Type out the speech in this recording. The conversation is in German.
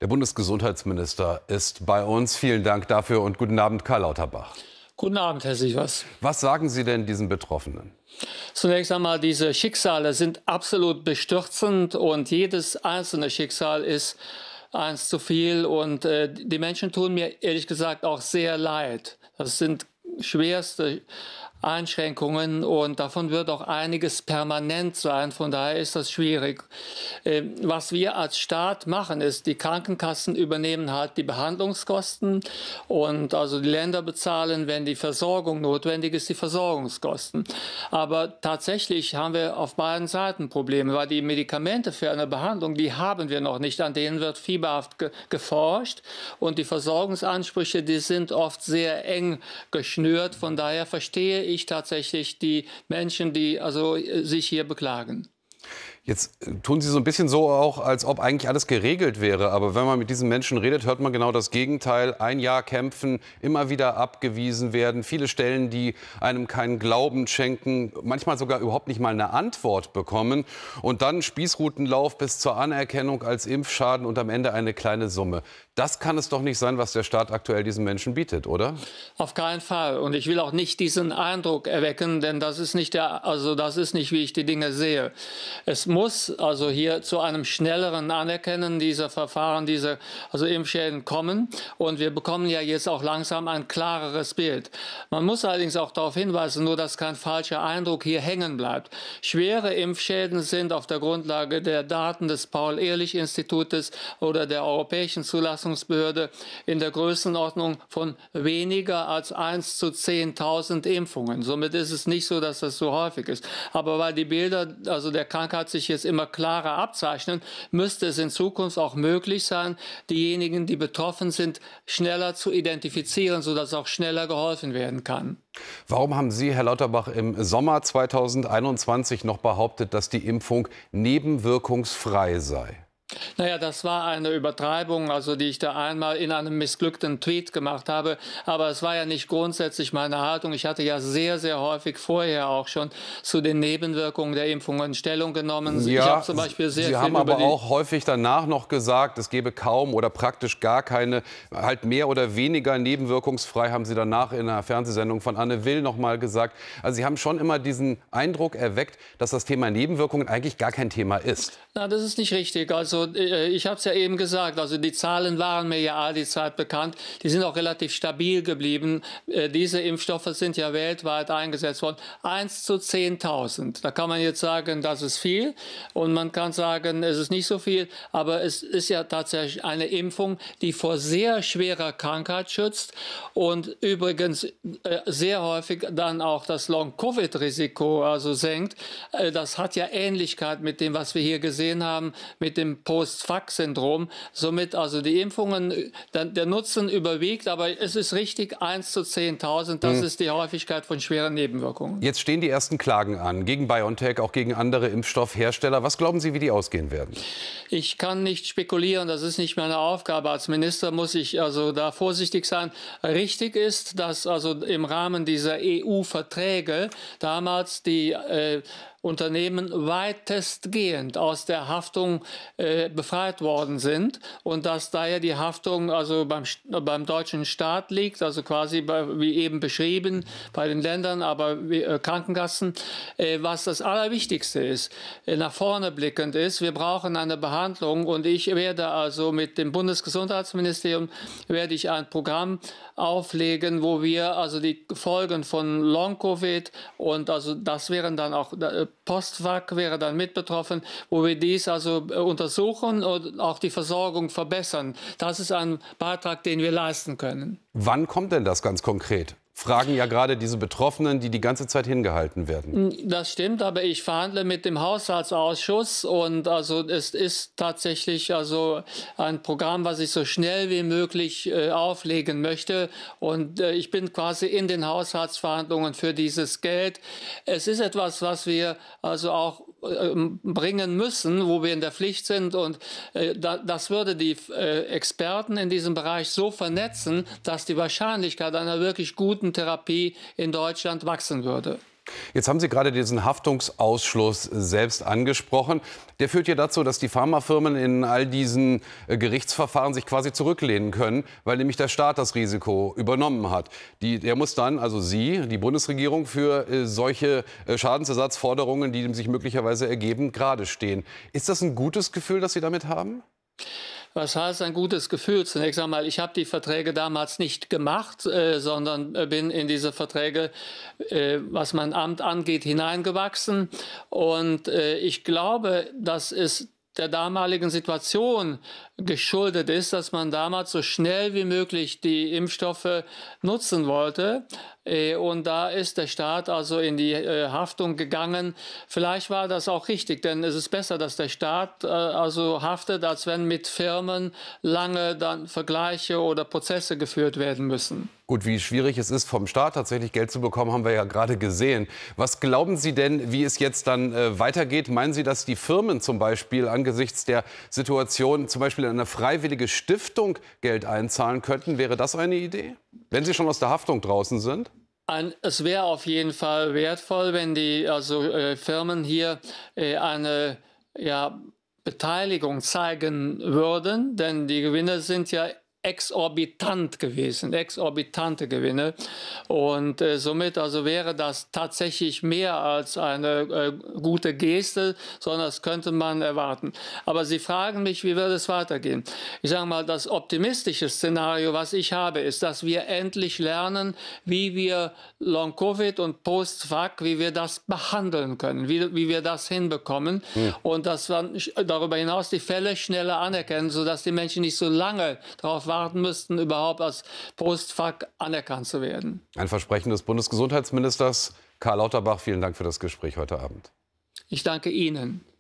Der Bundesgesundheitsminister ist bei uns. Vielen Dank dafür und guten Abend, Karl Lauterbach. Guten Abend, Herr Sievers. Was sagen Sie denn diesen Betroffenen? Zunächst einmal, diese Schicksale sind absolut bestürzend und jedes einzelne Schicksal ist eins zu viel. Und die Menschen tun mir ehrlich gesagt auch sehr leid. Das sind schwerste Einschränkungen und davon wird auch einiges permanent sein. Von daher ist das schwierig. Was wir als Staat machen, ist, die Krankenkassen übernehmen halt die Behandlungskosten und also die Länder bezahlen, wenn die Versorgung notwendig ist, die Versorgungskosten. Aber tatsächlich haben wir auf beiden Seiten Probleme, weil die Medikamente für eine Behandlung, die haben wir noch nicht. An denen wird fieberhaft geforscht und die Versorgungsansprüche, die sind oft sehr eng geschnürt. Von daher verstehe ich tatsächlich die Menschen, die also sich hier beklagen. Jetzt tun Sie so ein bisschen so auch, als ob eigentlich alles geregelt wäre. Aber wenn man mit diesen Menschen redet, hört man genau das Gegenteil. Ein Jahr kämpfen, immer wieder abgewiesen werden. Viele Stellen, die einem keinen Glauben schenken, manchmal sogar überhaupt nicht mal eine Antwort bekommen. Und dann Spießrutenlauf bis zur Anerkennung als Impfschaden und am Ende eine kleine Summe. Das kann es doch nicht sein, was der Staat aktuell diesen Menschen bietet, oder? Auf keinen Fall. Und ich will auch nicht diesen Eindruck erwecken, denn das ist nicht das ist nicht, wie ich die Dinge sehe. Es muss also hier zu einem schnelleren Anerkennen dieser Verfahren, dieser Impfschäden kommen. Und wir bekommen ja jetzt auch langsam ein klareres Bild. Man muss allerdings auch darauf hinweisen, nur dass kein falscher Eindruck hier hängen bleibt. Schwere Impfschäden sind auf der Grundlage der Daten des Paul-Ehrlich-Institutes oder der Europäischen Zulassungsbehörde in der Größenordnung von weniger als 1 zu 10.000 Impfungen. Somit ist es nicht so, dass das so häufig ist. Aber weil die Bilder der Krankheit sich jetzt immer klarer abzeichnen, müsste es in Zukunft auch möglich sein, diejenigen, die betroffen sind, schneller zu identifizieren, sodass auch schneller geholfen werden kann. Warum haben Sie, Herr Lauterbach, im Sommer 2021 noch behauptet, dass die Impfung nebenwirkungsfrei sei? Naja, das war eine Übertreibung, die ich da einmal in einem missglückten Tweet gemacht habe. Aber es war ja nicht grundsätzlich meine Haltung. Ich hatte ja sehr, sehr häufig vorher auch schon zu den Nebenwirkungen der Impfungen Stellung genommen. Ja, ich habe zum Beispiel sehr Sie viel haben aber auch häufig danach noch gesagt, es gebe kaum oder praktisch gar keine, halt mehr oder weniger nebenwirkungsfrei, haben Sie danach in einer Fernsehsendung von Anne Will noch mal gesagt. Also Sie haben schon immer diesen Eindruck erweckt, dass das Thema Nebenwirkungen eigentlich gar kein Thema ist. Na, das ist nicht richtig. Ich habe es ja eben gesagt, die Zahlen waren mir ja all die Zeit bekannt. Die sind auch relativ stabil geblieben. Diese Impfstoffe sind ja weltweit eingesetzt worden. 1 zu 10.000. Da kann man jetzt sagen, das ist viel. Und man kann sagen, es ist nicht so viel. Aber es ist ja tatsächlich eine Impfung, die vor sehr schwerer Krankheit schützt. Und übrigens sehr häufig dann auch das Long-Covid-Risiko senkt. Das hat ja Ähnlichkeit mit dem, was wir hier gesehen haben, mit dem Post-Vac-Syndrom. Somit die Impfungen, der Nutzen überwiegt, aber es ist richtig, 1 zu 10.000, das ist die Häufigkeit von schweren Nebenwirkungen. Jetzt stehen die ersten Klagen an, gegen BioNTech, auch gegen andere Impfstoffhersteller. Was glauben Sie, wie die ausgehen werden? Ich kann nicht spekulieren, das ist nicht meine Aufgabe. Als Minister muss ich da vorsichtig sein. Richtig ist, dass im Rahmen dieser EU-Verträge damals die Unternehmen weitestgehend aus der Haftung befreit worden sind und dass daher die Haftung beim deutschen Staat liegt, quasi wie eben beschrieben bei den Ländern, aber Krankenkassen. Was das Allerwichtigste ist, nach vorne blickend ist, wir brauchen eine Behandlung und ich werde mit dem Bundesgesundheitsministerium ein Programm auflegen, wo wir die Folgen von Long-Covid und das wären dann auch Post-Vac wäre dann mit betroffen, wo wir dies untersuchen und auch die Versorgung verbessern. Das ist ein Beitrag, den wir leisten können. Wann kommt denn das ganz konkret? Fragen ja gerade diese Betroffenen, die die ganze Zeit hingehalten werden. Das stimmt, aber ich verhandle mit dem Haushaltsausschuss und es ist tatsächlich ein Programm, was ich so schnell wie möglich auflegen möchte und ich bin quasi in den Haushaltsverhandlungen für dieses Geld. Es ist etwas, was wir auch bringen müssen, wo wir in der Pflicht sind und das würde die Experten in diesem Bereich so vernetzen, dass die Wahrscheinlichkeit einer wirklich guten Therapie in Deutschland wachsen würde. Jetzt haben Sie gerade diesen Haftungsausschluss selbst angesprochen. Der führt ja dazu, dass die Pharmafirmen in all diesen Gerichtsverfahren sich quasi zurücklehnen können, weil nämlich der Staat das Risiko übernommen hat. Der muss dann, also Sie, die Bundesregierung, für solche Schadensersatzforderungen, die sich möglicherweise ergeben, gerade stehen. Ist das ein gutes Gefühl, das Sie damit haben? Was heißt ein gutes Gefühl? Zunächst einmal, ich habe die Verträge damals nicht gemacht, sondern bin in diese Verträge, was mein Amt angeht, hineingewachsen. Und ich glaube, dass es der damaligen Situation geschuldet ist, dass man damals so schnell wie möglich die Impfstoffe nutzen wollte. Und da ist der Staat also in die Haftung gegangen. Vielleicht war das auch richtig, denn es ist besser, dass der Staat also haftet, als wenn mit Firmen lange dann Vergleiche oder Prozesse geführt werden müssen. Gut, wie schwierig es ist, vom Staat tatsächlich Geld zu bekommen, haben wir ja gerade gesehen. Was glauben Sie denn, wie es jetzt dann weitergeht? Meinen Sie, dass die Firmen zum Beispiel angesichts der Situation zum Beispiel in eine freiwillige Stiftung Geld einzahlen könnten? Wäre das eine Idee, wenn sie schon aus der Haftung draußen sind? Es wäre auf jeden Fall wertvoll, wenn die Firmen hier eine Beteiligung zeigen würden, denn die Gewinne sind ja exorbitant gewesen, exorbitante Gewinne. Und somit also wäre das tatsächlich mehr als eine gute Geste, sondern das könnte man erwarten. Aber Sie fragen mich, wie wird es weitergehen? Ich sage mal, das optimistische Szenario, was ich habe, ist, dass wir endlich lernen, wie wir Long-Covid und Post-Vac, wie wir das behandeln können, wie wir das hinbekommen und dass wir darüber hinaus die Fälle schneller anerkennen, sodass die Menschen nicht so lange darauf warten müssten, überhaupt als Post-Vac anerkannt zu werden. Ein Versprechen des Bundesgesundheitsministers Karl Lauterbach. Vielen Dank für das Gespräch heute Abend. Ich danke Ihnen.